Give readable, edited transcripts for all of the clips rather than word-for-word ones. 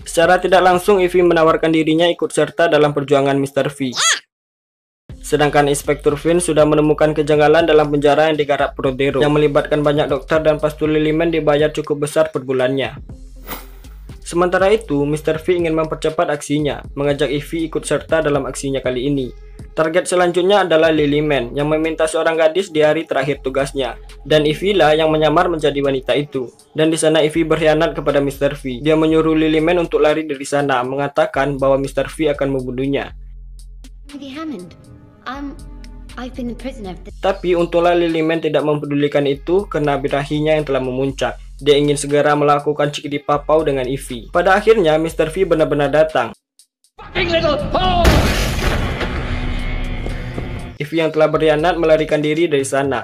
Secara tidak langsung, Ivy menawarkan dirinya ikut serta dalam perjuangan Mr. V. Sedangkan Inspektur Vince sudah menemukan kejanggalan dalam penjara yang digarap Brodero, yang melibatkan banyak dokter dan Pastor Lily-Man dibayar cukup besar per bulannya. Sementara itu, Mr. V ingin mempercepat aksinya, mengajak Ivy ikut serta dalam aksinya kali ini. Target selanjutnya adalah Lily-Man yang meminta seorang gadis di hari terakhir tugasnya, dan Ivy lah yang menyamar menjadi wanita itu. Dan di sana Ivy berkhianat kepada Mr. V. Dia menyuruh Lily-Man untuk lari dari sana, mengatakan bahwa Mr. V akan membunuhnya. Tapi untunglah Lily-Man tidak mempedulikan itu karena birahinya yang telah memuncak. Dia ingin segera melakukan cikidi papau dengan Ivy. Pada akhirnya Mr. V benar-benar datang. Ivy yang telah berkhianat melarikan diri dari sana.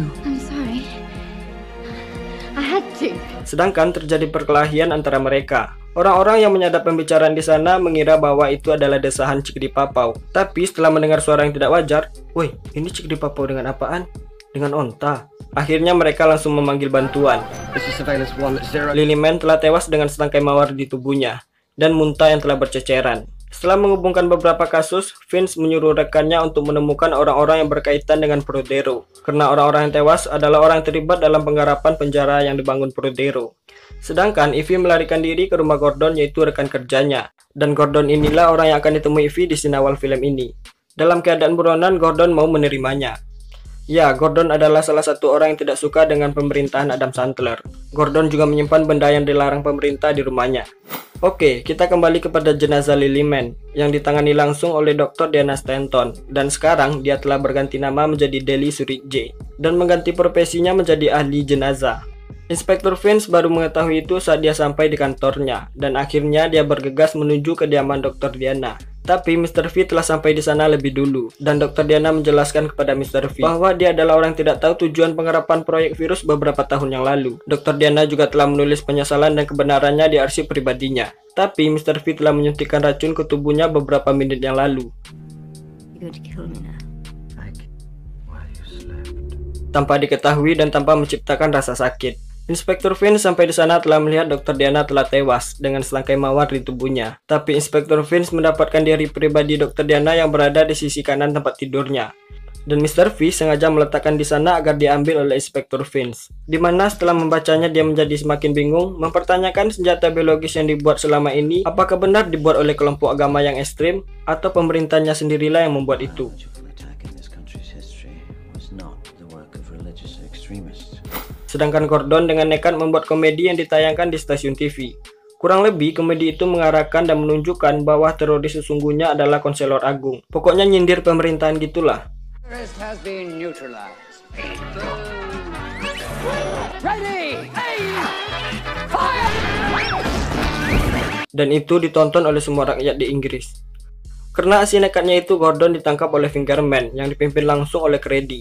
Sedangkan terjadi perkelahian antara mereka. Orang-orang yang menyadap pembicaraan di sana mengira bahwa itu adalah desahan cikidi papau. Tapi setelah mendengar suara yang tidak wajar, "Woi, ini cikidi papau dengan apaan? Dengan onta." Akhirnya mereka langsung memanggil bantuan. Lily-Man telah tewas dengan setangkai mawar di tubuhnya dan muntah yang telah berceceran. Setelah menghubungkan beberapa kasus, Vince menyuruh rekannya untuk menemukan orang-orang yang berkaitan dengan Brodero, karena orang-orang yang tewas adalah orang yang terlibat dalam penggarapan penjara yang dibangun Brodero. Sedangkan Ivy melarikan diri ke rumah Gordon, yaitu rekan kerjanya, dan Gordon inilah orang yang akan ditemui Ivy di scene awal film ini. Dalam keadaan buronan, Gordon mau menerimanya. Ya, Gordon adalah salah satu orang yang tidak suka dengan pemerintahan Adam Sandler. Gordon juga menyimpan benda yang dilarang pemerintah di rumahnya. Oke, kita kembali kepada jenazah Lily-Man yang ditangani langsung oleh Dr. Diana Stanton, dan sekarang dia telah berganti nama menjadi Deli Suritje dan mengganti profesinya menjadi ahli jenazah. Inspektur Vince baru mengetahui itu saat dia sampai di kantornya, dan akhirnya dia bergegas menuju kediaman Dr. Diana. Tapi Mr. V telah sampai di sana lebih dulu, dan Dr. Diana menjelaskan kepada Mr. V bahwa dia adalah orang yang tidak tahu tujuan penggarapan proyek virus beberapa tahun yang lalu. Dr. Diana juga telah menulis penyesalan dan kebenarannya di arsip pribadinya. Tapi Mr. V telah menyuntikkan racun ke tubuhnya beberapa menit yang lalu. Tanpa diketahui dan tanpa menciptakan rasa sakit. Inspektur Vince sampai di sana telah melihat Dr. Diana telah tewas dengan selangkai mawar di tubuhnya. Tapi Inspektur Vince mendapatkan diary pribadi Dr. Diana yang berada di sisi kanan tempat tidurnya. Dan Mr. V sengaja meletakkan di sana agar diambil oleh Inspektur Vince. Dimana setelah membacanya dia menjadi semakin bingung, mempertanyakan senjata biologis yang dibuat selama ini apakah benar dibuat oleh kelompok agama yang ekstrim atau pemerintahnya sendirilah yang membuat itu. Sedangkan Gordon dengan nekat membuat komedi yang ditayangkan di stasiun TV. Kurang lebih, komedi itu mengarahkan dan menunjukkan bahwa teroris sesungguhnya adalah konselor agung. Pokoknya nyindir pemerintahan gitulah. Dan itu ditonton oleh semua rakyat di Inggris. Karena aksi nekatnya itu, Gordon ditangkap oleh Fingerman yang dipimpin langsung oleh Credy.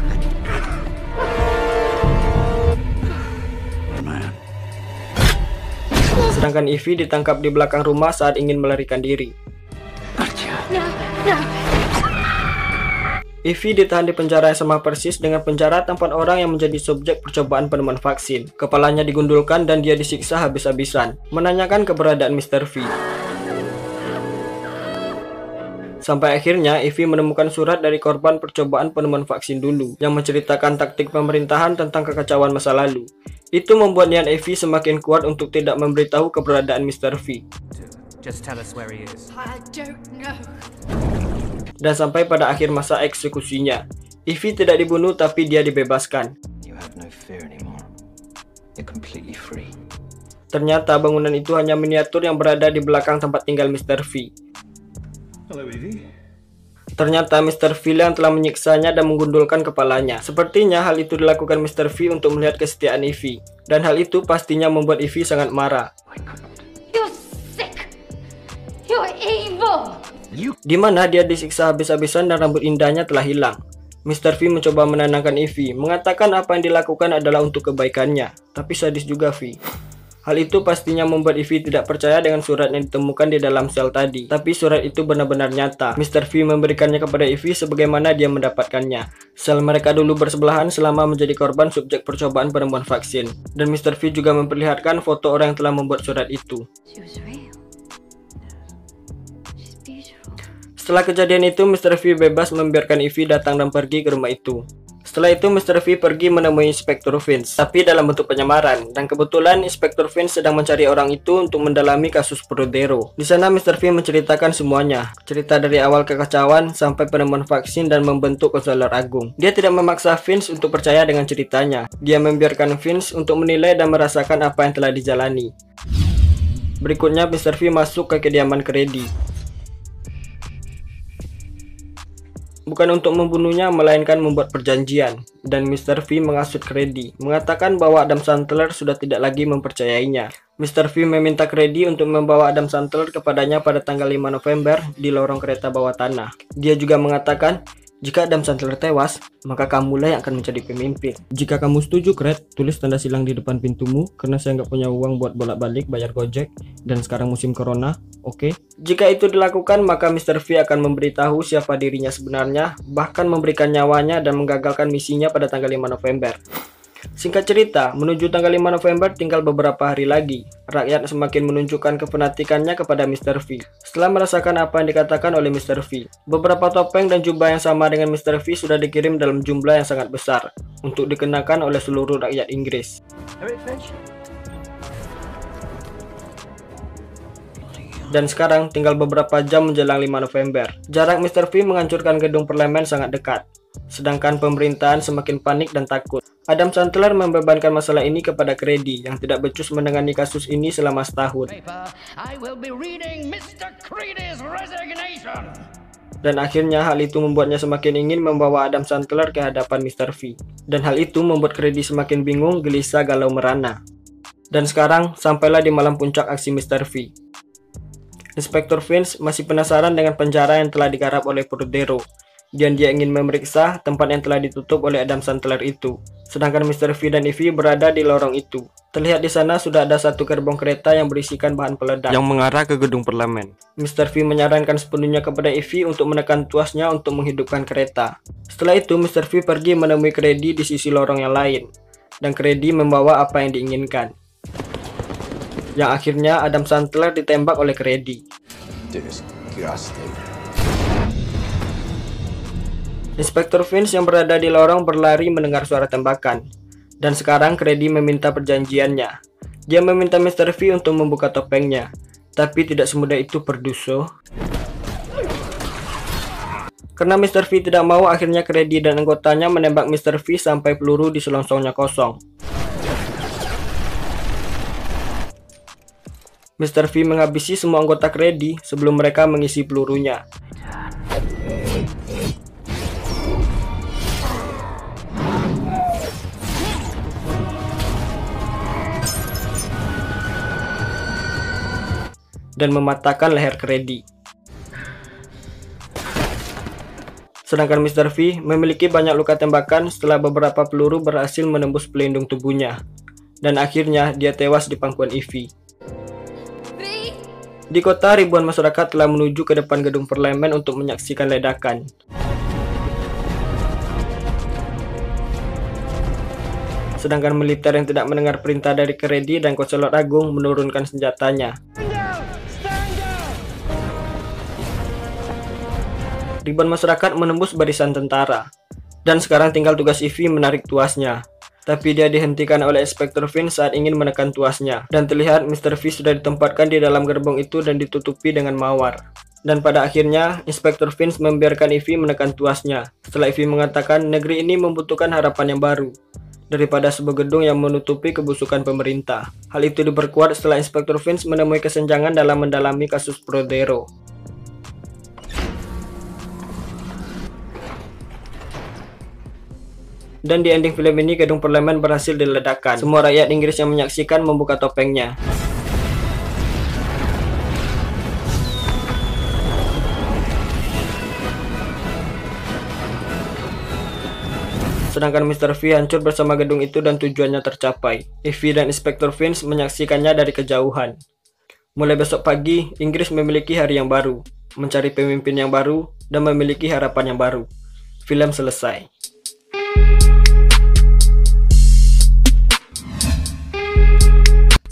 Sedangkan Ivy ditangkap di belakang rumah saat ingin melarikan diri. Ivy ditahan di penjara yang sama persis dengan penjara tempat orang yang menjadi subjek percobaan penemuan vaksin. Kepalanya digundulkan dan dia disiksa habis-habisan, menanyakan keberadaan Mr. V. Sampai akhirnya Ivy menemukan surat dari korban percobaan penemuan vaksin dulu yang menceritakan taktik pemerintahan tentang kekacauan masa lalu. Itu membuat niat Ivy semakin kuat untuk tidak memberitahu keberadaan Mr. V. Dan sampai pada akhir masa eksekusinya, Ivy tidak dibunuh tapi dia dibebaskan. Ternyata bangunan itu hanya miniatur yang berada di belakang tempat tinggal Mr. V. Ternyata Mr. V yang telah menyiksanya dan menggundulkan kepalanya. Sepertinya hal itu dilakukan Mr. V untuk melihat kesetiaan Ivy. Dan hal itu pastinya membuat Ivy sangat marah. Dimana dia disiksa habis-habisan dan rambut indahnya telah hilang. Mr. V mencoba menenangkan Ivy, mengatakan apa yang dilakukan adalah untuk kebaikannya. Tapi sadis juga V. Hal itu pastinya membuat Ivy tidak percaya dengan surat yang ditemukan di dalam sel tadi. Tapi surat itu benar-benar nyata. Mr. V memberikannya kepada Ivy sebagaimana dia mendapatkannya. Sel mereka dulu bersebelahan selama menjadi korban subjek percobaan penemuan vaksin. Dan Mr. V juga memperlihatkan foto orang yang telah membuat surat itu. Setelah kejadian itu, Mr. V bebas membiarkan Ivy datang dan pergi ke rumah itu. Setelah itu, Mr. V pergi menemui Inspektur Vince, tapi dalam bentuk penyamaran. Dan kebetulan Inspektur Vince sedang mencari orang itu untuk mendalami kasus Brodero. Di sana, Mr. V menceritakan semuanya, cerita dari awal kekacauan sampai penemuan vaksin dan membentuk konselor agung. Dia tidak memaksa Vince untuk percaya dengan ceritanya. Dia membiarkan Vince untuk menilai dan merasakan apa yang telah dijalani. Berikutnya, Mr. V masuk ke kediaman Credy. Bukan untuk membunuhnya, melainkan membuat perjanjian. Dan Mr. V menghasut Credy, mengatakan bahwa Adam Sandler sudah tidak lagi mempercayainya. Mr. V meminta Credy untuk membawa Adam Sandler kepadanya pada tanggal 5 November di lorong kereta bawah tanah. Dia juga mengatakan, jika Adam Sandler tewas, maka kamulah yang akan menjadi pemimpin. Jika kamu setuju, Cred, tulis tanda silang di depan pintumu, karena saya nggak punya uang buat bolak-balik bayar Gojek, dan sekarang musim corona, oke? Jika itu dilakukan, maka Mr. V akan memberitahu siapa dirinya sebenarnya, bahkan memberikan nyawanya dan menggagalkan misinya pada tanggal 5 November. Singkat cerita, menuju tanggal 5 November tinggal beberapa hari lagi. Rakyat semakin menunjukkan kefanatikannya kepada Mr. V. Setelah merasakan apa yang dikatakan oleh Mr. V, beberapa topeng dan jubah yang sama dengan Mr. V sudah dikirim dalam jumlah yang sangat besar untuk dikenakan oleh seluruh rakyat Inggris. Dan sekarang tinggal beberapa jam menjelang 5 November. Jarak Mr. V menghancurkan gedung parlemen sangat dekat, sedangkan pemerintahan semakin panik dan takut. Adam Sandler membebankan masalah ini kepada Credy yang tidak becus menangani kasus ini selama setahun. Dan akhirnya hal itu membuatnya semakin ingin membawa Adam Sandler ke hadapan Mr. V. Dan hal itu membuat Credy semakin bingung, gelisah, galau merana. Dan sekarang sampailah di malam puncak aksi Mr. V. Inspektur Vince masih penasaran dengan penjara yang telah digarap oleh Brodero, dan dia ingin memeriksa tempat yang telah ditutup oleh Adam Sandler itu. Sedangkan Mr. V dan Ivy berada di lorong itu. Terlihat di sana sudah ada satu gerbong kereta yang berisikan bahan peledak yang mengarah ke gedung parlemen. Mr. V menyarankan sepenuhnya kepada Ivy untuk menekan tuasnya untuk menghidupkan kereta. Setelah itu, Mr. V pergi menemui Credy di sisi lorong yang lain, dan Credy membawa apa yang diinginkan. Yang akhirnya Adam Sandler ditembak oleh Credy. Inspektur Vince yang berada di lorong berlari mendengar suara tembakan. Dan sekarang Credy meminta perjanjiannya. Dia meminta Mr. V untuk membuka topengnya. Tapi tidak semudah itu Perduso. Karena Mr. V tidak mau, akhirnya Credy dan anggotanya menembak Mr. V sampai peluru di selongsongnya kosong. Mr. V menghabisi semua anggota Credy sebelum mereka mengisi pelurunya. Dan mematahkan leher Credy. Sedangkan Mr. V memiliki banyak luka tembakan setelah beberapa peluru berhasil menembus pelindung tubuhnya. Dan akhirnya dia tewas di pangkuan Ivy. Di kota, ribuan masyarakat telah menuju ke depan gedung parlemen untuk menyaksikan ledakan. Sedangkan militer yang tidak mendengar perintah dari Credy dan konselor agung menurunkan senjatanya. Ribuan masyarakat menembus barisan tentara. Dan sekarang tinggal tugas Ivy menarik tuasnya. Tapi dia dihentikan oleh Inspektur Vince saat ingin menekan tuasnya. Dan terlihat Mr. V sudah ditempatkan di dalam gerbong itu dan ditutupi dengan mawar. Dan pada akhirnya, Inspektur Vince membiarkan Ivy menekan tuasnya. Setelah Ivy mengatakan negeri ini membutuhkan harapan yang baru daripada sebuah gedung yang menutupi kebusukan pemerintah. Hal itu diperkuat setelah Inspektur Vince menemui kesenjangan dalam mendalami kasus Brodero. Dan di ending film ini, gedung parlemen berhasil diledakkan. Semua rakyat Inggris yang menyaksikan membuka topengnya. Sedangkan Mr. V hancur bersama gedung itu dan tujuannya tercapai. Ivy dan Inspektur Vince menyaksikannya dari kejauhan. Mulai besok pagi, Inggris memiliki hari yang baru, mencari pemimpin yang baru, dan memiliki harapan yang baru. Film selesai.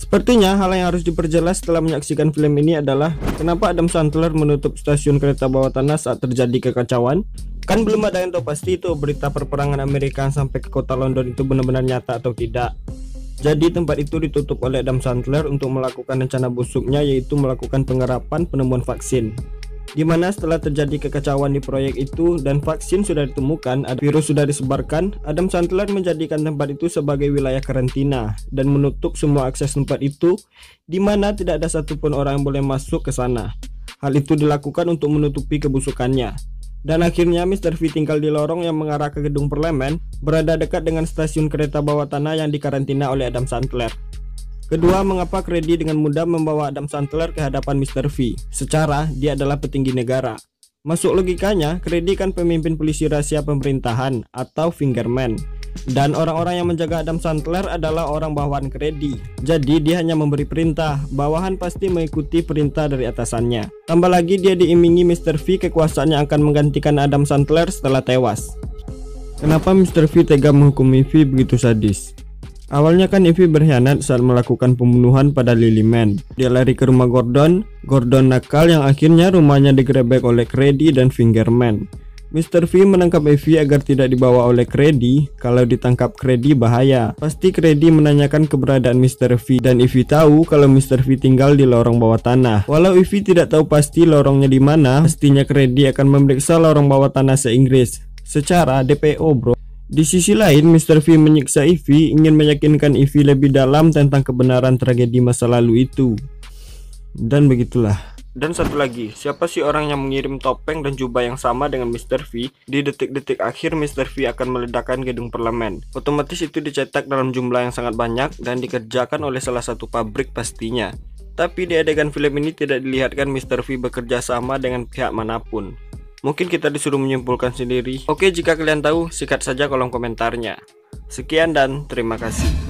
Sepertinya hal yang harus diperjelas setelah menyaksikan film ini adalah kenapa Adam Sandler menutup stasiun kereta bawah tanah saat terjadi kekacauan. Kan belum ada yang tahu pasti itu berita perperangan Amerika sampai ke kota London itu benar-benar nyata atau tidak. Jadi tempat itu ditutup oleh Adam Sandler untuk melakukan rencana busuknya, yaitu melakukan pengerapan penemuan vaksin. Dimana setelah terjadi kekacauan di proyek itu dan vaksin sudah ditemukan, virus sudah disebarkan, Adam Sandler menjadikan tempat itu sebagai wilayah karantina dan menutup semua akses tempat itu, dimana tidak ada satupun orang yang boleh masuk ke sana. Hal itu dilakukan untuk menutupi kebusukannya. Dan akhirnya Mr. V tinggal di lorong yang mengarah ke gedung parlemen, berada dekat dengan stasiun kereta bawah tanah yang dikarantina oleh Adam Sandler. Kedua, mengapa Kredi dengan mudah membawa Adam Sandler ke hadapan Mr. V? Secara, dia adalah petinggi negara. Masuk logikanya, Kredi kan pemimpin polisi rahasia pemerintahan atau fingerman. Dan orang-orang yang menjaga Adam Sandler adalah orang bawahan Kredi. Jadi dia hanya memberi perintah, bawahan pasti mengikuti perintah dari atasannya. Tambah lagi dia diimingi Mr. V kekuasaan yang akan menggantikan Adam Sandler setelah tewas. Kenapa Mr. V tega menghukum Ivy begitu sadis? Awalnya kan Ivy berkhianat saat melakukan pembunuhan pada Lily Man. Dia lari ke rumah Gordon nakal yang akhirnya rumahnya digerebek oleh Kredi dan Fingerman. Mr. V menangkap Ivy agar tidak dibawa oleh Kredi. Kalau ditangkap Kredi bahaya. Pasti Kredi menanyakan keberadaan Mr. V dan Ivy tahu kalau Mr. V tinggal di lorong bawah tanah. Walau Ivy tidak tahu pasti lorongnya di mana, pastinya Kredi akan memeriksa lorong bawah tanah se-Inggris secara DPO, bro. Di sisi lain, Mr. V menyiksa Ivy, ingin meyakinkan Ivy lebih dalam tentang kebenaran tragedi masa lalu itu. Dan begitulah. Dan satu lagi, siapa sih orang yang mengirim topeng dan jubah yang sama dengan Mr. V? Di detik-detik akhir Mr. V akan meledakkan gedung parlemen. Otomatis itu dicetak dalam jumlah yang sangat banyak dan dikerjakan oleh salah satu pabrik pastinya. Tapi di adegan film ini tidak dilihatkan Mr. V bekerja sama dengan pihak manapun. Mungkin kita disuruh menyimpulkan sendiri. Oke, jika kalian tahu, sikat saja kolom komentarnya. Sekian dan terima kasih.